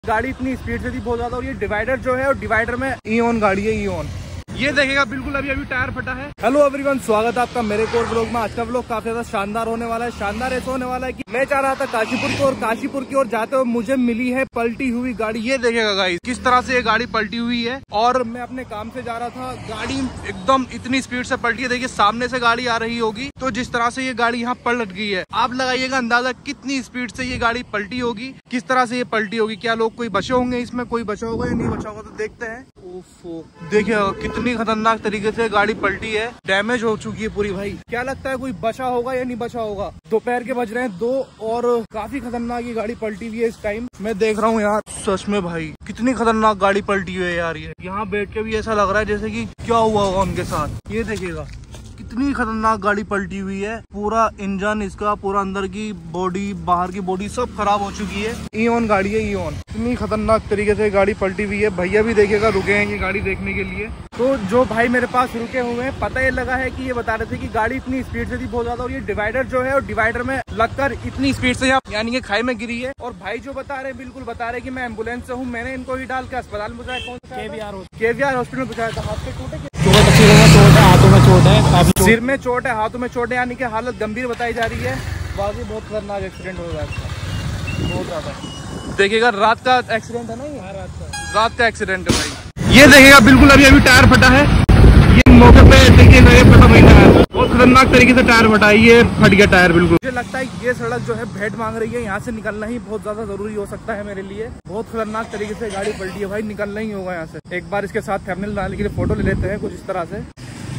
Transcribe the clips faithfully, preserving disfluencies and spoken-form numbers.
गाड़ी इतनी स्पीड से थी बहुत ज्यादा। और ये डिवाइडर जो है और डिवाइडर में ईओन गाड़ी है, ईओन ये देखेगा बिल्कुल अभी अभी टायर फटा है। हेलो एवरीवन, स्वागत है आपका मेरे कोर ब्लॉग में। आज का ब्लॉग काफी ज्यादा शानदार होने वाला है। शानदार ऐसा होने वाला है कि मैं चाह रहा था काशीपुर की और काशीपुर की ओर जाते हुए मुझे मिली है पलटी हुई गाड़ी। ये देखेगा गाइस किस तरह से ये गाड़ी पलटी हुई है। और मैं अपने काम से जा रहा था, गाड़ी एकदम इतनी स्पीड से पलटी है। देखिए सामने से गाड़ी आ रही होगी, तो जिस तरह से ये गाड़ी यहाँ पलट गई है, आप लगाइएगा अंदाजा कितनी स्पीड से ये गाड़ी पलटी होगी, किस तरह से ये पलटी होगी। क्या लोग कोई बचे होंगे इसमें, कोई बचा होगा या नहीं बचा होगा, तो देखते हैं। देखिए कितनी खतरनाक तरीके से गाड़ी पलटी है, डैमेज हो चुकी है पूरी। भाई क्या लगता है कोई बचा होगा या नहीं बचा होगा। दोपहर के बज रहे हैं दो और काफी खतरनाक ये गाड़ी पलटी हुई है इस टाइम। मैं देख रहा हूँ यार, सच में भाई कितनी खतरनाक गाड़ी पलटी हुई है यार। ये यहाँ बैठ के भी ऐसा लग रहा है जैसे कि क्या हुआ होगा उनके साथ। ये देखिएगा कितनी खतरनाक गाड़ी पलटी हुई है। पूरा इंजन इसका, पूरा अंदर की बॉडी, बाहर की बॉडी सब खराब हो चुकी है। ईओन गाड़ी है, ईओन। इतनी खतरनाक तरीके से गाड़ी पलटी हुई है। भैया भी देखिएगा रुके हैं ये गाड़ी देखने के लिए। तो जो भाई मेरे पास रुके हुए हैं, पता ये लगा है कि ये बता रहे थे कि गाड़ी इतनी स्पीड से थी बहुत ज्यादा। और ये डिवाइडर जो है और डिवाइडर में लगकर इतनी स्पीड से यानी कि खाई में गिरी है। और भाई जो बता रहे हैं बिल्कुल बता रहे हैं कि मैं एम्बुलेंस से हूँ। मैंने इनको ही डाल के अस्पताल में पहुंचाया। कौन सा केवीआर हॉस्पिटल पहुंचाया था। हाथ पे चोट है, हाथों में चोट है, सिर में चोट है, हाथों में चोट है, यानी कि हालत गंभीर बताई जा रही है। बाकी बहुत खतरनाक एक्सीडेंट हो रहा है, बहुत ज्यादा। देखिएगा रात का एक्सीडेंट है ना ये, रात का रात का एक्सीडेंट है भाई। ये देखिएगा बिल्कुल अभी अभी टायर फटा है। ये मौके पे देखिएगा ये फटा हुआ टायर, बहुत खतरनाक तरीके से टायर फटा है। ये फट गया टायर बिल्कुल। मुझे लगता है ये सड़क जो है भेंट मांग रही है। यहाँ से निकलना ही बहुत ज्यादा जरूरी हो सकता है मेरे लिए। बहुत खतरनाक तरीके से गाड़ी पलटी है भाई, निकलना ही होगा यहाँ से। एक बार इसके साथ थंबनेल डालने के लिए फोटो ले लेते हैं कुछ इस तरह से।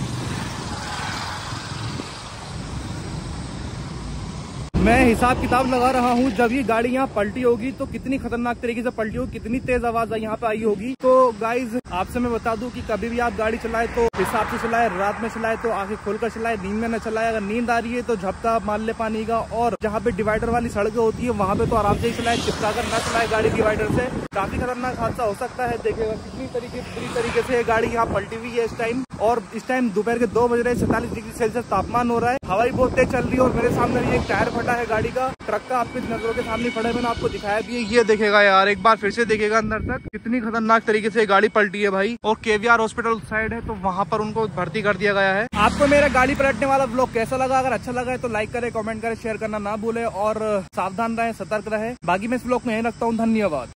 मैं हिसाब किताब लगा रहा हूँ, जब ये गाड़ी यहाँ पलटी होगी तो कितनी खतरनाक तरीके से पलटी होगी, कितनी तेज आवाज यहाँ पे आई होगी। तो गाइज आपसे मैं बता दूं कि कभी भी आप गाड़ी चलाए तो हिसाब से चलाए, रात में चलाए तो आंखें खोलकर चलाए, नींद में न चलाए। अगर नींद आ रही है तो झपका मार ले पानी का। और जहाँ पे डिवाइडर वाली सड़कें होती है वहाँ पे तो आराम से ही चलाए, चिपका कर न चलाए गाड़ी डिवाइडर से। काफी खतरनाक हादसा हो सकता है। देखिएगा कितनी तरीके पूरी तरीके से गाड़ी यहाँ पलटी हुई है इस टाइम। और इस टाइम दोपहर के दो बज रहे, सैंतालीस डिग्री सेल्सियस तापमान हो रहा है। हवाई बहुत तेज चल रही है। और मेरे सामने भी एक टायर फटा है गाड़ी का, ट्रक का, आपकी नजरों के सामने पड़ा है। मैंने आपको दिखाया भी है। ये देखेगा यार, एक बार फिर से देखेगा अंदर तक कितनी खतरनाक तरीके से गाड़ी पलटी है भाई। और केवीआर हॉस्पिटल साइड है तो वहाँ पर उनको भर्ती कर दिया गया है। आपको मेरा गाड़ी पलटने वाला ब्लॉग कैसा लगा? अगर अच्छा लगा है तो लाइक करें, कमेंट करें, शेयर करना ना भूले और सावधान रहें, सतर्क रहें। बाकी मैं इस ब्लॉग में यही रखता हूँ। धन्यवाद।